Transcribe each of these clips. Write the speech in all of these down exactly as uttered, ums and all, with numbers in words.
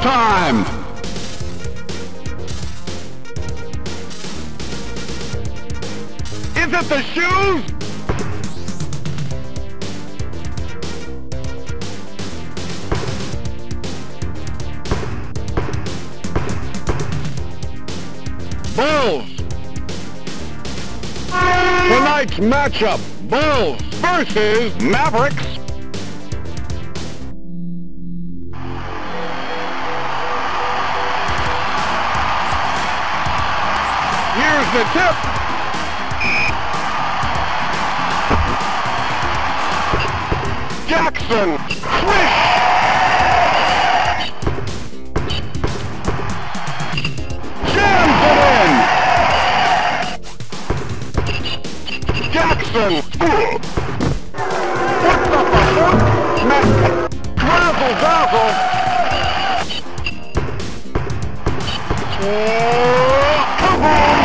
time! Is it the shoes? Bulls! Tonight's matchup, Bulls versus Mavericks. Here's the tip. Jackson, swish! Jams it in! Jackson! What's up, my foot? Matt, razzle dazzle! Oh, kaboom!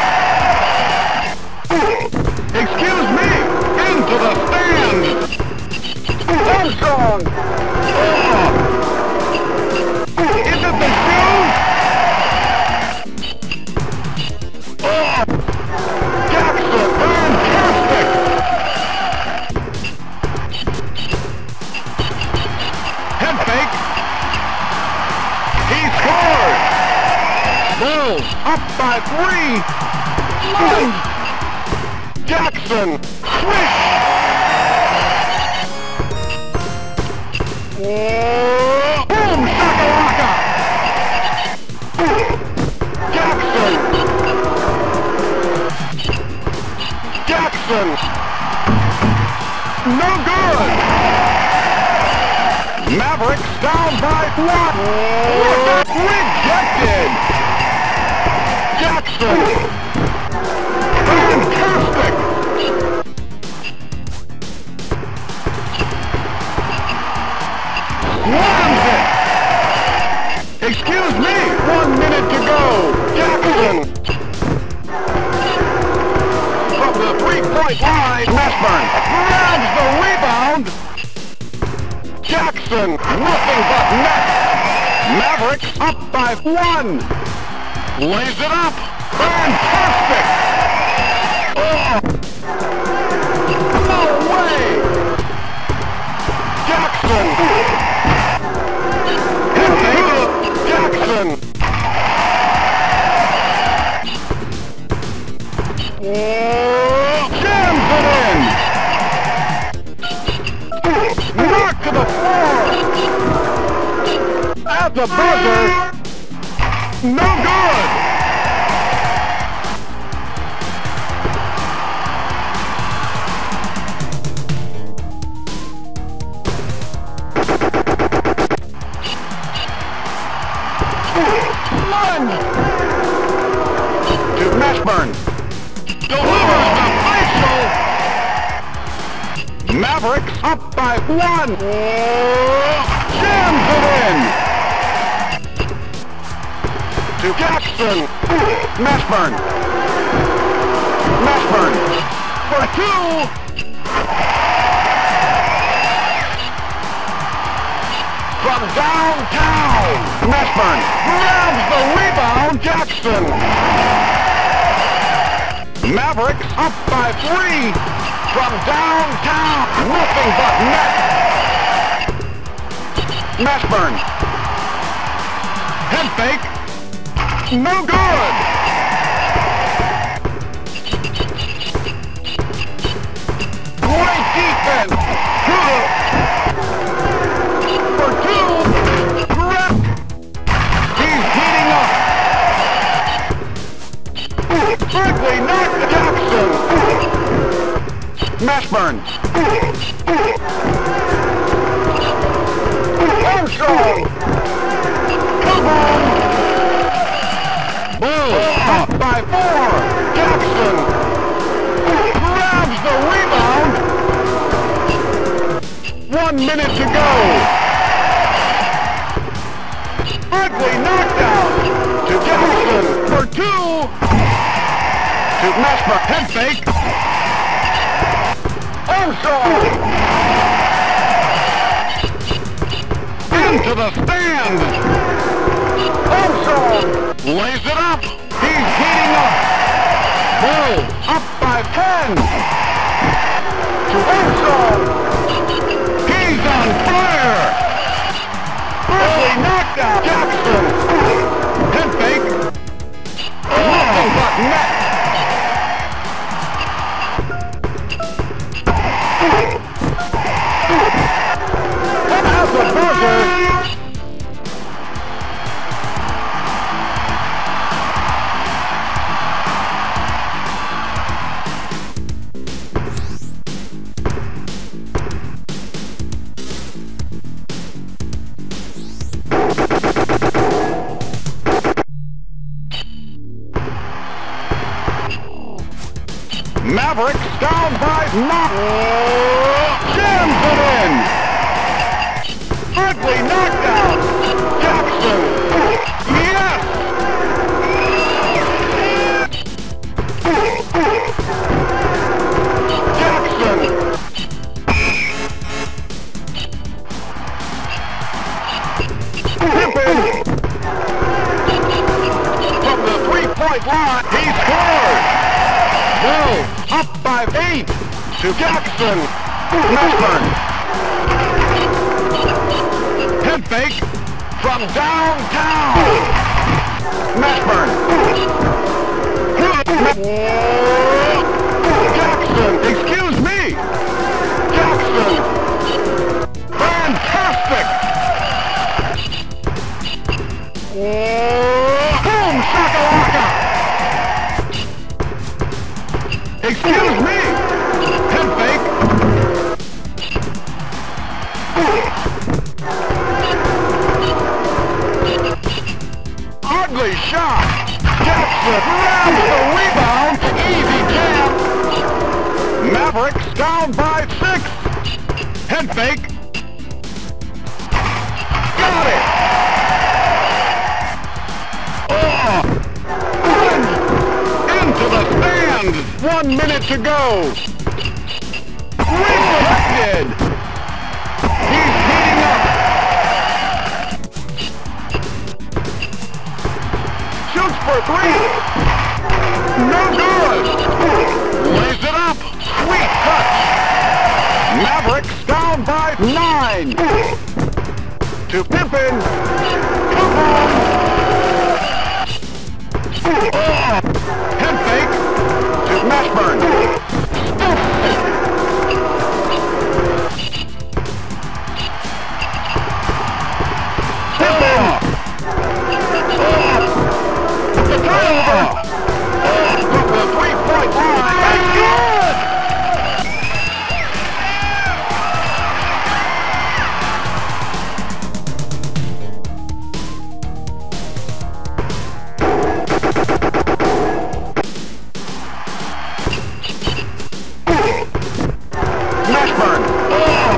Excuse me! Into the stand! Armstrong! Oh. Is it the shoes? Oh. Jackson, fantastic! Head fake. He scored! Bulls up by three! One. Jackson, swish! Oh, boom, shakalaka! Jackson! Jackson! No good! Mavericks down by one! Oh, rejected! Jackson! Fantastic! Slams it! Excuse me! One minute to go! Jackson! From the three-point line, Mashburn grabs the rebound! Jackson! Nothing but net! Mavericks up by one! Lays it up! Fantastic! Oh! No way! Jackson! Jackson! Oh, jams it in! Knocked to the floor! At the buzzer! No good! Lunge! To Mashburn. Delivers the facial! Mavericks up by one! Oh, jams it in! To Jackson! Mashburn! Mashburn! For two! From downtown! Mashburn grabs the rebound! Jackson! Mavericks up by three! From downtown! Nothing but net! Mashburn! Head fake! No good! Great defense! For two! Grab! He's heating up! Strictly knocked Jackson! Mashburn! Armstrong! Come on! Bulls up by four! Jackson! Grabs the rebound! One minute to go! Ugly knockdown! To Jackson for two! To Mashburn, head fake! Armstrong! Into the stand. Also lays it up. He's heating up. Bull up by ten. To Oso. He's on fire. Early knockdown. Jackson. Head fake. Nothing but net. That's a buzzer. Mavericks down by knock. Jams it in. Ugly knockdown. Jackson. Yes. Jackson. Pippen. From the three-point line, he scored. Bull up by eight to Jackson. Mashburn. Head fake from downtown. Mashburn. Jackson, excuse me. Jackson. Fantastic. Boom, shakalaka. Excuse me! Head fake! Ugly shot! Jackson grabs the rebound! Easy jam! Mavericks down by six! Head fake! Got it! Oh! Into the stand! One minute to go! Rejected! He's heating up! Shoots for three! No good! Lays it up! Sweet touch! Mavericks down by nine! To Pippen! Come on! Oh! Head fake! Mashburn. Pippen. The turnover. From the three-point line. That's good. Mashburn. Oh.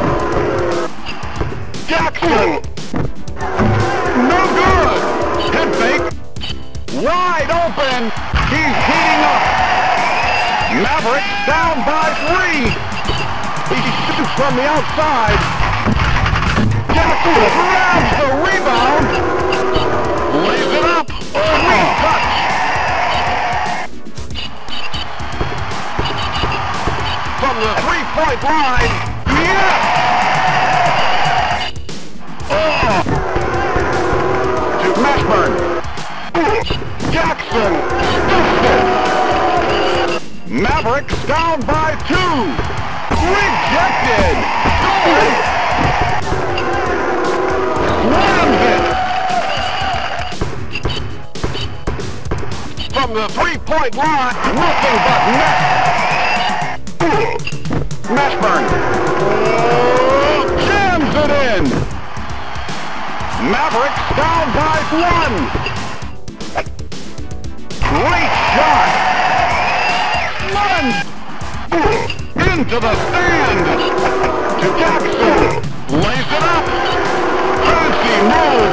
Jackson. No good. Head fake. Wide open. He's heating up. Mavericks down by three. He shoots from the outside. Jackson grabs the rebound. Lays it up. Sweet touch. From the three-point line. Yes! Oh! To Mashburn. Jackson. Mavericks down by two. Rejected. Slams it. From the three-point line. Nothing but net. Mashburn. Oh, jams it in. Mavericks down by one. Great shot. Lunge. Into the stand. To Jackson. Lays it up. Fancy move.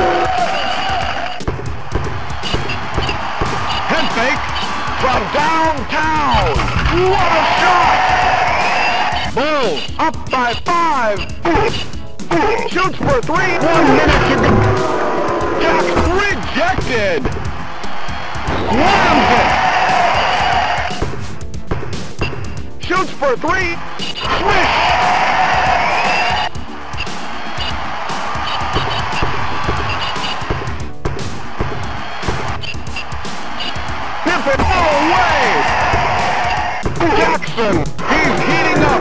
Head fake from downtown. What a shot. Bulls up by five. Shoots for three. One minute to go. Jackson rejected. Slams it. Shoots for three. Swish. Tip it all away. Jackson, he's heating up.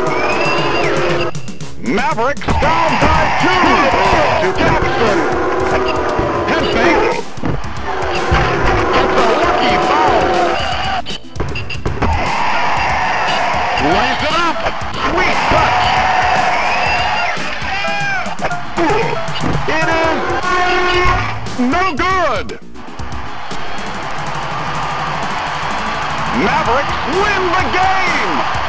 Mavericks down by two to Jackson. Head fake. It's a lucky foul. Lays it up. Sweet touch. It is no good. Mavericks win the game.